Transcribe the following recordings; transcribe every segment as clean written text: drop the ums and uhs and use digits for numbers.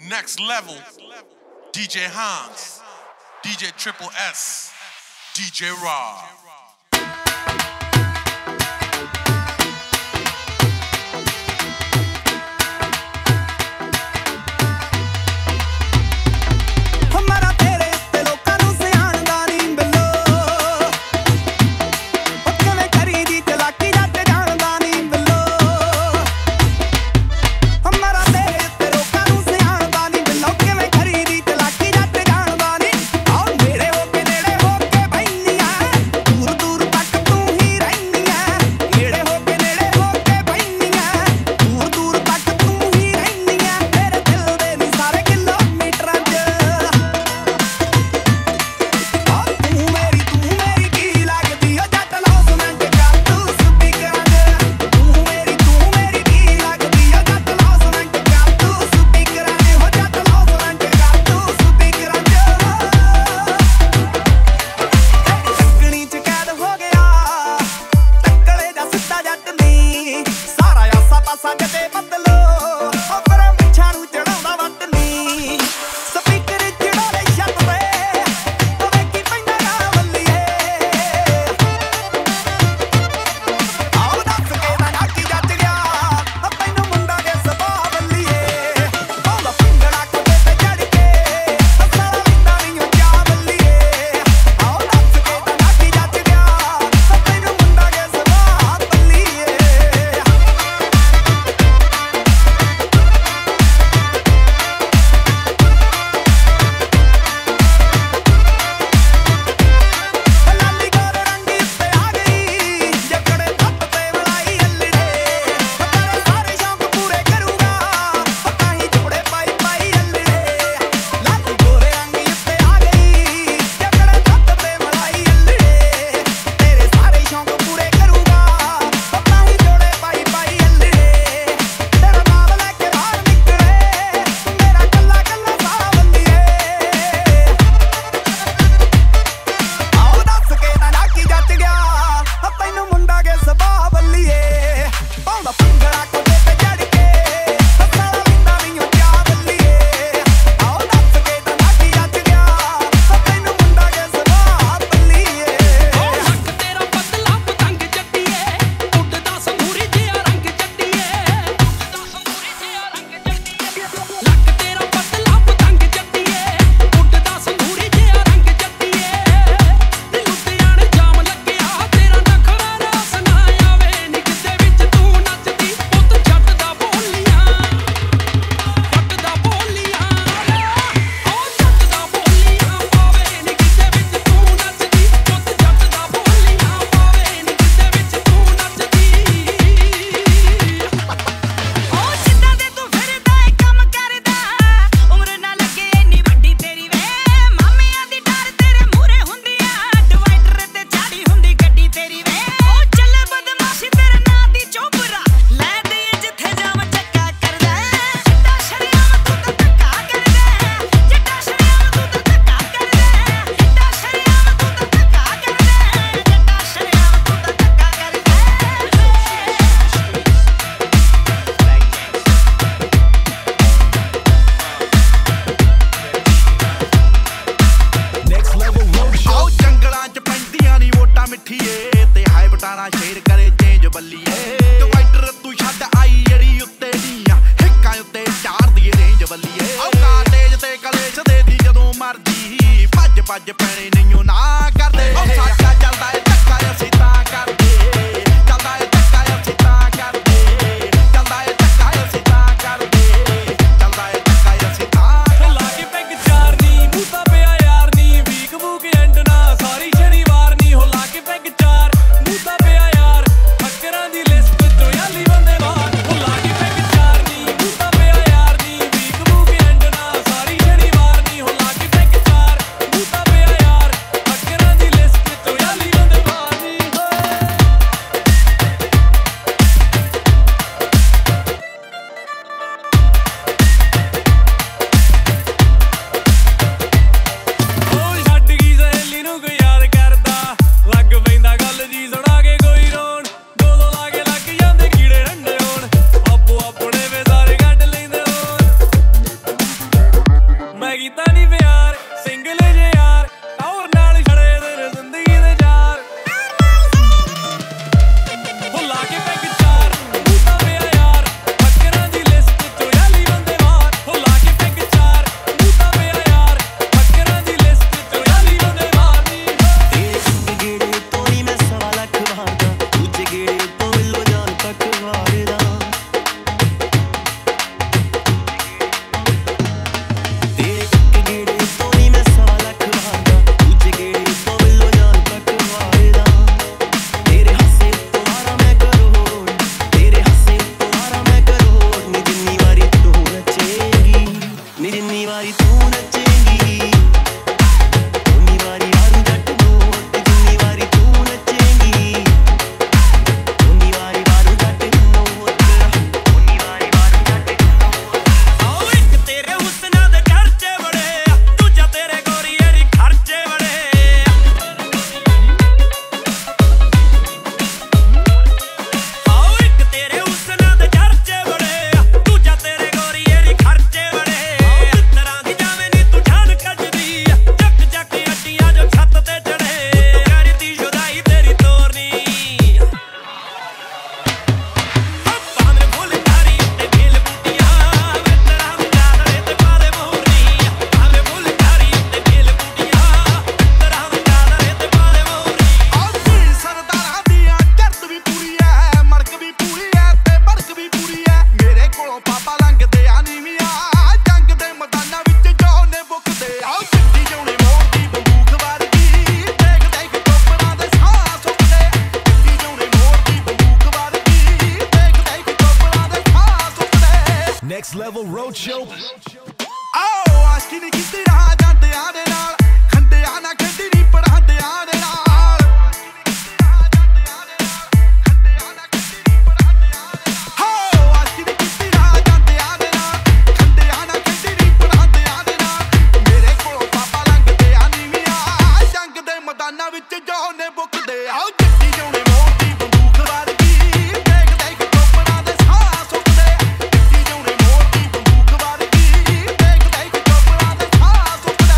Next level, DJ Hans, DJ Triple S, DJ Rob. Roadshow. Oh, ਆਸ਼ਕੀ ਨੀ ਕੀਤੀ ਰਾਹ ਜਾਂਦਿਆਂ ਦੇ ਨਾਲ ਖੰਡਿਆਂ ਨਾ ਖੰਡੀ ਨੀ ਪੜਾਂਦਿਆਂ ਦੇ ਨਾਲ ਹੋ ਆਸ਼ਕੀ ਨੀ ਕੀਤੀ ਰਾਹ ਜਾਂਦਿਆਂ ਦੇ ਨਾਲ ਖੰਡਿਆਂ ਨਾ ਖੰਡੀ ਨੀ ਪੜਾਂਦਿਆਂ ਦੇ ਨਾਲ ਮੇਰੇ ਕੋਲੋਂ ਪਾਪਾ ਲੰਘਦੇ ਆ ਨੀਵੀਆਂ ਜੰਗ ਦੇ ਮੈਦਾਨਾਂ ਵਿੱਚ ਜੋ ਨੇ ਬੁੱਕਦੇ ਆ ਜੱਟੀ ਜੋਨੇ ਮੋਟੀ ਬੰਦੂਕ ਵਰਗੀ ਦੇਖ ਦੇਖ ਚੋਪੜਾਂ ਦੇ ਸਾਹ ਸੁੱਕਦੇ ਜੱਟੀ ਜੋਨੇ ਮੋਟੀ ਬੰਦੂਕ ਵਰਗੀ ਦੇਖ ਦੇਖ ਚੋਪੜਾਂ ਦੇ ਸਾਹ ਸੁੱਕਦੇ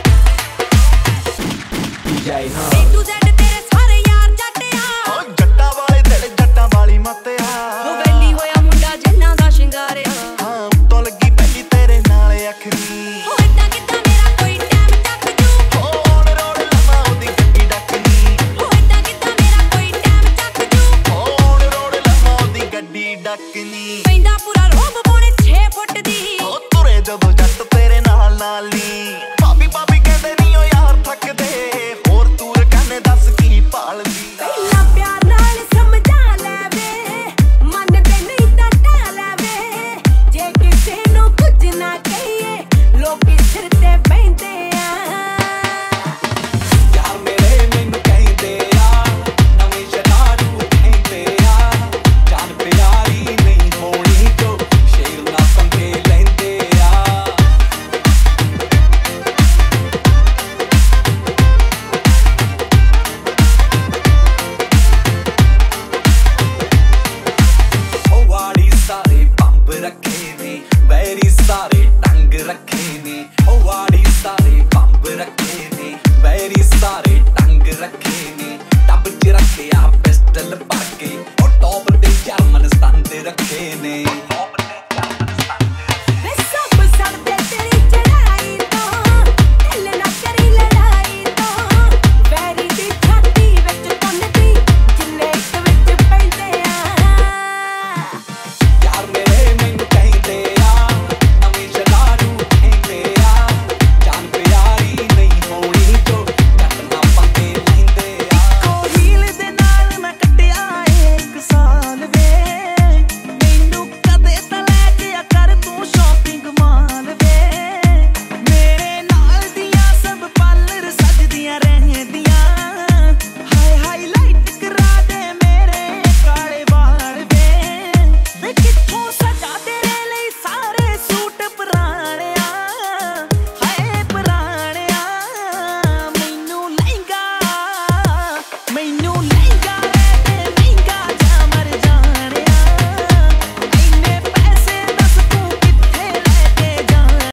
ਜੈ ਹਾਂ A to Z ਤੇਰੇ ਸਾਰੇ ਯਾਰ ਜੱਟਿਆ ਓ ਜੱਟਾਂ ਵਾਲੇ ਦਿਲ ਜੱਟਾਂ ਵਾਲੀ ਮੱਤਿਆ ਹੋ ਵੈਲੀ ਹੋਇਆ ਮੁੰਡਾ ਜਿੰਨਾ ਦਾ ਸ਼ਿੰਗਾਰਿਆ ਹਾਂ ਉੱਤੋਂ ਲੱਗੀ ਪਹਿਲੀ ਤੇਰੇ ਨਾਲ ਅੱਖਰੀ ਹੋ ਏਦਾਂ ਕਿੱਦਾਂ ਮੇਰਾ ਕੋਈ ਟਾਈਮ ਚੱਕ ਜੂ ਹੋਣ ਰੋੜ ਲਵਾਂ ਉਹਦੀ ਗੱਡੀ ਡੱਕਨੀ ਹੋ ਏਦਾਂ ਕਿੱਦਾਂ ਮੇਰਾ ਕੋਈ ਟਾਈਮ ਚੱਕ ਜੂ ਹੋਣ ਰੋੜ ਲਵਾਂ ਉਹਦੀ ਗੱਡੀ ਡੱਕਨੀ ਪੈਂਦਾ ਪੂਰਾ ਰੋਬ ਪੌਣੇ 6 ਫੁੱਟ ਦੀ ਓ ਤੁਰੇ ਜਦੋਂ ਜੱਟ ਤੇਰੇ ਨਾਲ ਨਾਲ ਨੀ